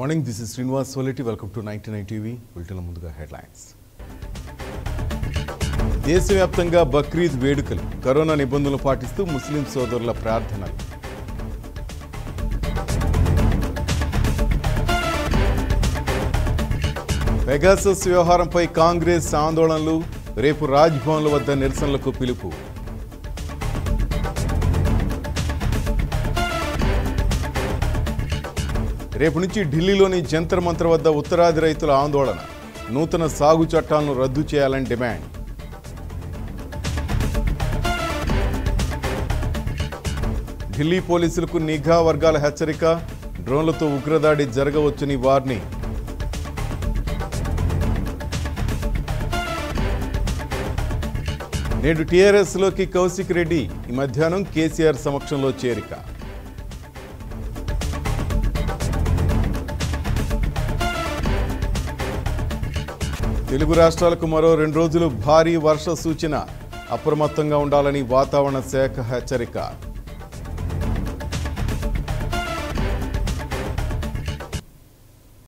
Morning this is Srinivas Soleti welcome to 99 TV bulletin ముందుగా headlines. దేశవ్యాప్తంగా బక్రీద్ వేడుకలు, కరోనా నిబంధనలు పాటిస్తూ ముస్లిం సోదరుల ప్రార్థనలు. పెగాసస్ వ్యవహారంపై కాంగ్రెస్ ఆందోళనలు, రేపు రాజ్భవన్ల వద్ద నిరసనలకు పిలుపు. రేపు నుంచి ఢిల్లీలోని జంతర్ మంతర్ వద్ద ఉత్తరాది రైతుల ఆందోళన, నూతన సాగు చట్టాలను రద్దు చేయాలని డిమాండ్. ఢిల్లీ పోలీసులకు నిఘా వర్గాల హెచ్చరిక, డ్రోన్లతో ఉగ్రదాడి జరగవచ్చని వార్నింగ్. నేడు టీఆర్ఎస్లోకి కౌశిక్ రెడ్డి, ఈ మధ్యాహ్నం కేసీఆర్ సమక్షంలో చేరిక. తెలుగు రాష్ట్రాలకు మరో 2 రోజులు భారీ వర్ష సూచన, అప్రమత్తంగా ఉండాలని వాతావరణ శాఖ హెచ్చరిక.